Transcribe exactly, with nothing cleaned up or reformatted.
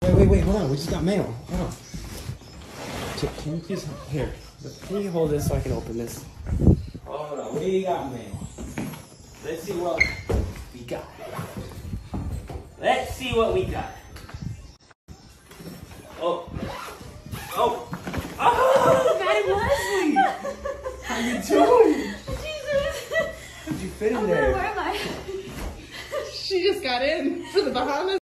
Wait, wait, wait, hold on. We just got mail. Hold on. Can you please, here, can you hold this so I can open this? Hold on, we got mail. Let's see what we got. Let's see what we got. Oh. Oh. Oh, Maddie Leslie. How you doing? Jesus. How'd you fit in Oh, there? where am I? She just got in for the Bahamas.